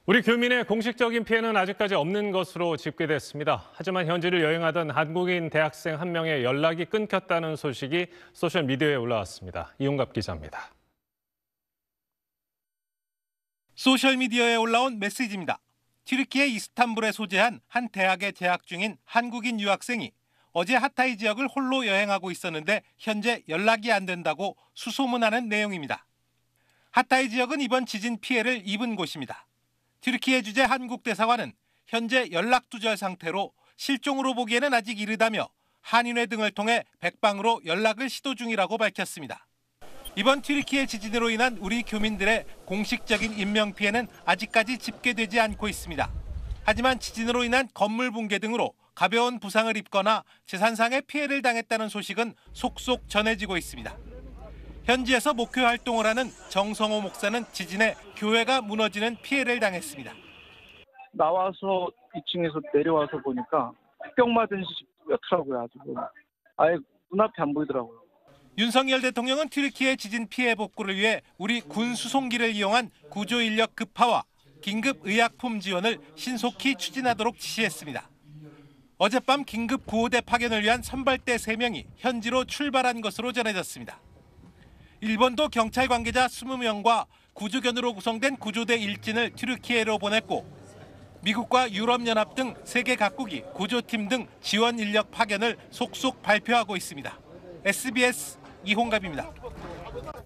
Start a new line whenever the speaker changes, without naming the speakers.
우리 교민의 공식적인 피해는 아직까지 없는 것으로 집계됐습니다. 하지만 현지를 여행하던 한국인 대학생 한 명의 연락이 끊겼다는 소식이 소셜미디어에 올라왔습니다. 이용갑 기자입니다.
소셜미디어에 올라온 메시지입니다. 튀르키예 이스탄불에 소재한 한 대학에 재학 중인 한국인 유학생이 어제 하타이 지역을 홀로 여행하고 있었는데 현재 연락이 안 된다고 수소문하는 내용입니다. 하타이 지역은 이번 지진 피해를 입은 곳입니다. 튀르키예 주재 한국 대사관은 현재 연락 두절 상태로 실종으로 보기에는 아직 이르다며 한인회 등을 통해 백방으로 연락을 시도 중이라고 밝혔습니다. 이번 튀르키예 지진으로 인한 우리 교민들의 공식적인 인명 피해는 아직까지 집계되지 않고 있습니다. 하지만 지진으로 인한 건물 붕괴 등으로 가벼운 부상을 입거나 재산상의 피해를 당했다는 소식은 속속 전해지고 있습니다. 현지에서 목회 활동을 하는 정성호 목사는 지진에 교회가 무너지는 피해를 당했습니다.
나와서 2층에서 내려와서 보니까 뿅 맞은 듯이 뿌옇더라고요. 아주 아예 눈앞이 안 보이더라고요.
윤석열 대통령은 튀르키예 지진 피해 복구를 위해 우리 군 수송기를 이용한 구조 인력 급파와 긴급 의약품 지원을 신속히 추진하도록 지시했습니다. 어젯밤 긴급 구호대 파견을 위한 선발대 3명이 현지로 출발한 것으로 전해졌습니다. 일본도 경찰 관계자 20명과 구조견으로 구성된 구조대 1진을 튀르키예로 보냈고 미국과 유럽연합 등 세계 각국이 구조팀 등 지원 인력 파견을 속속 발표하고 있습니다. SBS 이홍갑입니다.